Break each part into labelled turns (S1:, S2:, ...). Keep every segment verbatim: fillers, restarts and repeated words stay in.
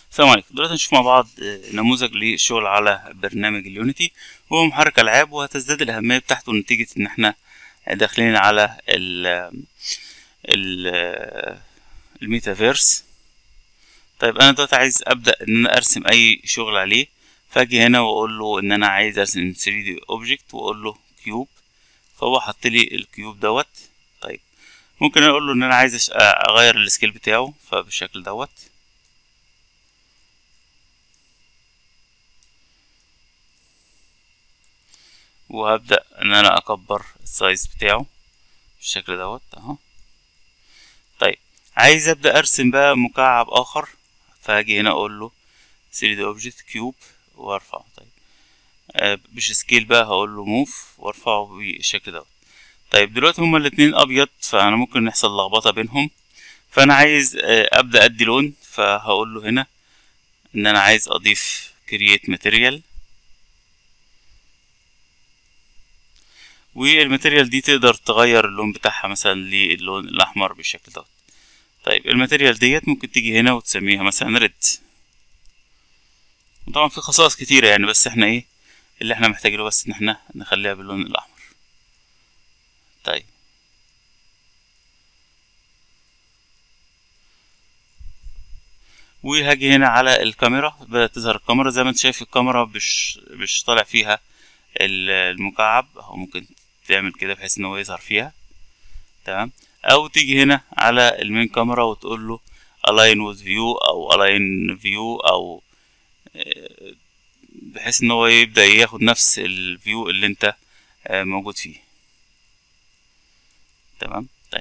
S1: السلام عليكم. دلوقتي هنشوف مع بعض آه، نموذج للشغل على برنامج اليونيتي. هو محرك العاب، وهتزداد الاهميه بتاعته نتيجه ان احنا داخلين على ال ال الميتافيرس. طيب انا دلوقتي عايز ابدا ان انا ارسم اي شغل عليه، فاجي هنا واقول له ان انا عايز ارسم ثري دي اوبجكت واقول له كيوب، فهو حط لي الكيوب دوت. طيب ممكن اقول له ان انا عايز أش- اغير السكيل بتاعه فبالشكل دوت، وهبدأ ان انا اكبر السايز بتاعه بالشكل دوت اهو. طيب عايز ابدأ ارسم بقى مكعب اخر، فهاجي هنا اقول له ثري دي اوبجكت كيوب وارفعه. طيب آه مش سكيل بقى، هقول له موف وارفعه بالشكل دوت. طيب دلوقتي هما الاتنين ابيض، فانا ممكن يحصل لخبطة بينهم، فانا عايز آه ابدأ ادي لون، فهقول له هنا ان انا عايز اضيف create material، والماتيريال دي تقدر تغير اللون بتاعها مثلا للون الاحمر بالشكل دوت. طيب الماتيريال ديت ممكن تيجي هنا وتسميها مثلا ريد، وطبعا في خصائص كتيرة يعني، بس احنا ايه اللي احنا محتاجينه بس ان احنا نخليها باللون الاحمر. طيب وهاجي هنا على الكاميرا، بدأت تظهر الكاميرا زي ما انت شايف. الكاميرا مش مش طالع فيها ال- المكعب، او ممكن تعمل كده بحيث ان هو يظهر فيها. تمام. او تيجي هنا على المين كاميرا وتقول له align with view او align view، او آه، بحيث ان هو يبدأ ياخد نفس الفيو اللي انت آه، موجود فيه. تمام. طيب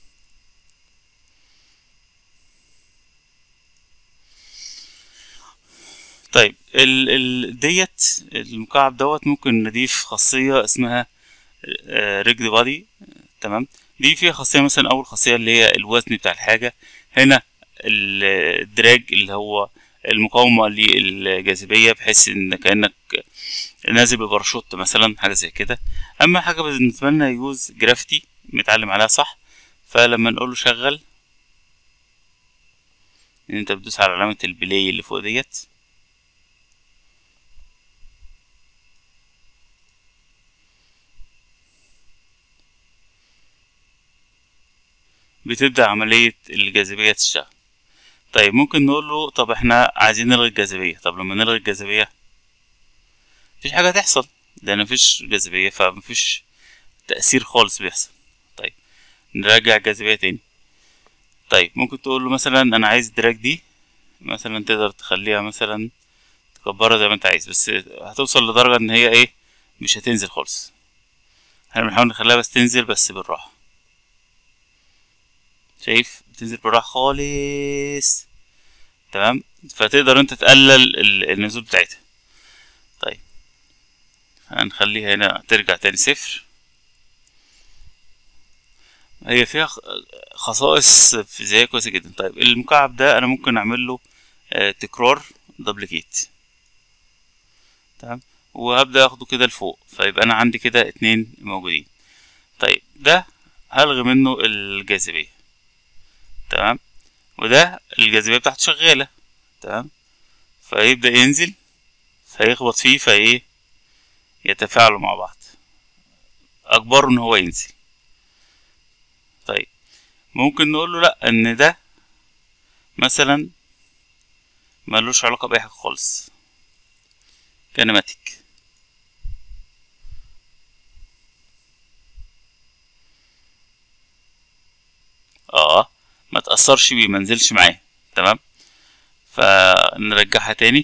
S1: طيب ال ال ديت المكعب دوت ممكن نضيف خاصية اسمها ريجد بادي. تمام. دي فيها خاصية، مثلا أول خاصية اللي هي الوزن بتاع الحاجة. هنا ال- الدراج اللي هو المقاومة للجاذبية، بحيث إن كأنك نازل بباراشوت مثلا، حاجة زي كده. أما حاجة بالنسبة لنا يوز جرافيتي متعلم عليها صح، فلما نقول له شغل، إن أنت بتدوس على علامة البلاي اللي فوق ديت، بتبدأ عملية الجاذبية تشتغل. طيب ممكن نقول له طب احنا عايزين نلغي الجاذبية. طب لما نلغي الجاذبية مفيش حاجة هتحصل، لأن مفيش جاذبية فمفيش تأثير خالص بيحصل. طيب نرجع الجاذبية تاني. طيب ممكن تقول له مثلا أنا عايز الدراج دي مثلا، تقدر تخليها مثلا تكبرها زي ما انت عايز، بس هتوصل لدرجة ان هي ايه، مش هتنزل خالص. احنا بنحاول نخليها بس تنزل بس بالراحة. شايف بتنزل بالراحة خالص. تمام. فتقدر انت تقلل ال- النزول بتاعتها. طيب هنخليها هنا ترجع تاني صفر. هي فيها خ- خصائص فيزيائية كويسة جدا. طيب المكعب ده انا ممكن اعمل له آه، تكرار دبليكيت. تمام. وهبدأ اخده كده لفوق، فيبقى انا عندي كده اتنين موجودين. طيب ده هلغي منه الجاذبية. تمام. وده الجاذبية بتاعته شغالة. تمام. فيبدأ ينزل، فيخبط فيه، فايه يتفاعلوا مع بعض، اجبره ان هو ينزل. طيب ممكن نقول له لا، ان ده مثلا ملوش علاقة بأي حاجة خالص، كينماتيك. اه ما تأثرش بيه، ما نزلش معاه. تمام. فنرجعها تاني.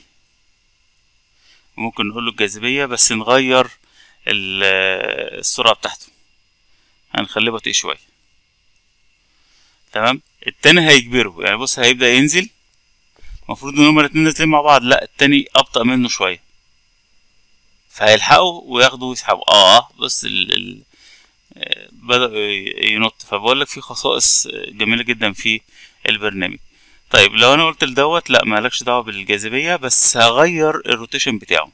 S1: ممكن نقول له الجاذبية بس نغير ال- السرعة بتاعته، هنخليه بطيء شوية. تمام. التاني هيجبره، يعني بص هيبدأ ينزل، المفروض ان هما الاتنين نازلين مع بعض، لا التاني أبطأ منه شوية، فهيلحقوا وياخدوا ويسحبوا. اه بص ال... ال... آه، بدأ ينط. فبقول لك في خصائص جميلة جدا في البرنامج. طيب لو انا قلت لدوت لا مالكش دعوة بالجاذبية، بس هغير الروتيشن بتاعه.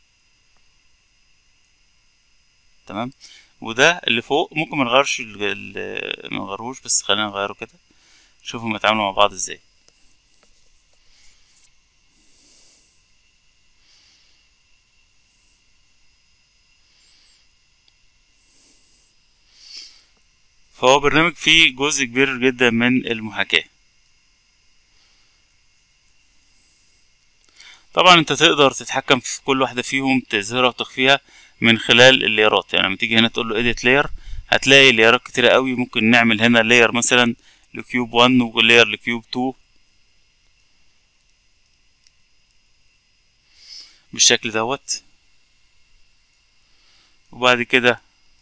S1: تمام. وده اللي فوق ممكن ما نغيرش ال- ال- ما نغيروش، بس خلينا نغيره كده، شوفوا هما يتعاملوا مع بعض ازاي. فهو برنامج فيه جزء كبير جدا من المحاكاة. طبعا انت تقدر تتحكم في كل واحدة فيهم، تظهرها وتخفيها من خلال الليرات. يعني لما تيجي هنا تقول له edit layer هتلاقي ليرات كتيرة قوي. ممكن نعمل هنا layer مثلا لكيوب واحد ولاير لكيوب اتنين بالشكل دوت. وبعد كده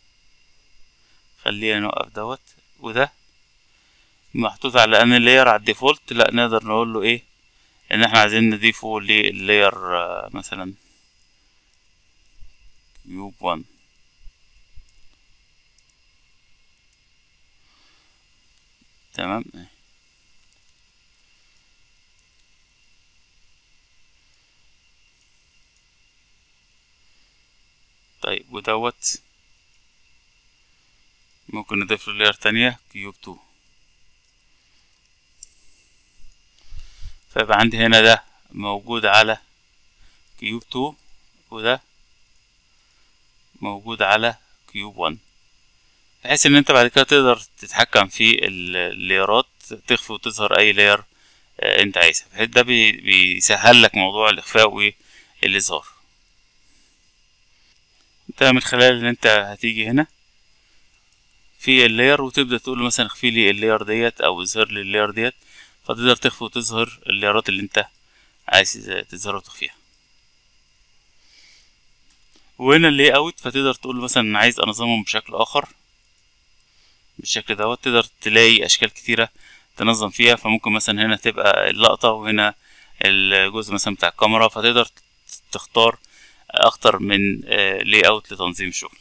S1: خلينا نوقف دوت، وده محطوط على ان لاير على الديفولت. لا، نقدر نقول له ايه ان احنا عايزين نضيفه للاير مثلا كيوب واحد. تمام. طيب ودوت ممكن نضيف له لاير تانية كيوب اتنين. فيبقى عندي هنا ده موجود على كيوب اتنين، وده موجود على كيوب واحد، بحيث ان انت بعد كده تقدر تتحكم في الليرات، تخفي وتظهر اي لاير انت عايزها. بحيث ده بيسهل لك موضوع الاخفاء والاظهار. انت من خلال ان انت هتيجي هنا في اللاير وتبدأ تقول له مثلا اخفي لي اللاير ديت او اظهر لي اللاير ديت، فتقدر تخفي وتظهر اللايرات اللي انت عايز تظهرها وتخفيها. وهنا اللاي اوت فتقدر تقول له مثلا عايز انظمهم بشكل اخر بالشكل دوت. تقدر تلاقي اشكال كتيرة تنظم فيها. فممكن مثلا هنا تبقى اللقطة وهنا الجزء مثلا بتاع الكاميرا، فتقدر تختار اكتر من لاي اوت لتنظيم الشغل.